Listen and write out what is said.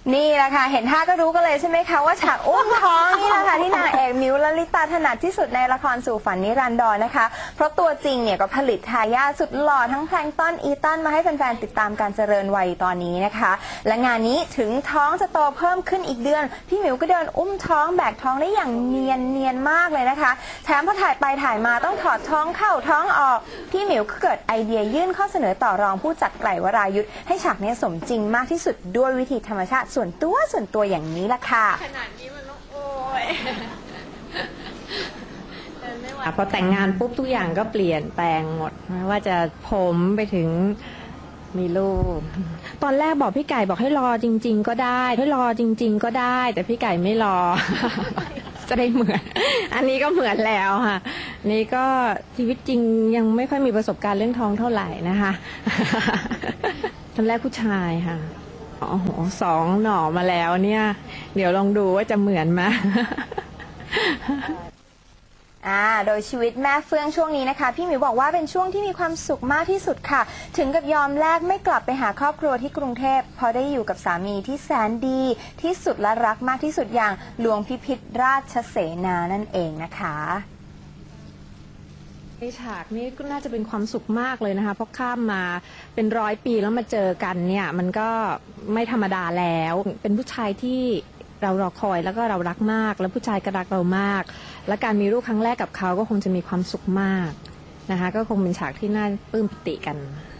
นี่แหละค่ะเห็นท่าก็รู้กันเลยใช่ไหมคะว่าฉากอุ้มท้องนี่แหละค่ะที่นางเอกมิวลลิตาถนัดที่สุดในละครสู่ฝันนิรันดรนะคะเพราะตัวจริงเนี่ยก็ผลิตทายาทสุดหล่อทั้งแพลงก์ต้นอีตันมาให้แฟนๆติดตามการเจริญวัยตอนนี้นะคะและงานนี้ถึงท้องจะโตเพิ่มขึ้นอีกเดือนพี่มิวก็เดินอุ้มท้องแบกท้องได้อย่างเนียนมากเลยนะคะแถมพอถ่ายไปถ่ายมาต้องถอดท้องเข้าท้องออกพี่มิวก็เกิดไอเดียยื่นข้อเสนอต่อรองผู้จัดไกลวรายุทธให้ฉากนี้สมจริงมากที่สุดด้วยวิธีธรรมชาติส่วนตัวอย่างนี้ละค่ะขนาดนี้มันต้องโอ้ยพอแต่งงานปุ๊บทุกอย่างก็เปลี่ยนแปลงหมดไม่ว่าจะผมไปถึงมีลูกตอนแรกบอกพี่ไก่บอกให้รอจริงๆก็ได้ให้รอจริงๆก็ได้แต่พี่ไก่ไม่รอ จะได้เหมือนอันนี้ก็เหมือนแล้วค่ะนี่ก็ชีวิตจริงยังไม่ค่อยมีประสบการณ์เรื่องท้องเท่าไหร่นะคะ ตอนแรกผู้ชายค่ะโอ้โห2 หน่อมาแล้วเนี่ยเดี๋ยวลองดูว่าจะเหมือนไหมโดยชีวิตแม่เฟื่องช่วงนี้นะคะพี่หมิวบอกว่าเป็นช่วงที่มีความสุขมากที่สุดค่ะถึงกับยอมแลกไม่กลับไปหาครอบครัวที่กรุงเทพเพราะได้อยู่กับสามีที่แสนดีที่สุดและรักมากที่สุดอย่างหลวงพิพิธราชเสนานั่นเองนะคะในฉากนี้ก็น่าจะเป็นความสุขมากเลยนะคะเพราะข้ามมาเป็น100 ปีแล้วมาเจอกันเนี่ยมันก็ไม่ธรรมดาแล้วเป็นผู้ชายที่เรารอคอยแล้วก็เรารักมากแล้วผู้ชายก็รักเรามากและการมีลูกครั้งแรกกับเขาก็คงจะมีความสุขมากนะคะก็คงเป็นฉากที่น่าปลื้มปิติกัน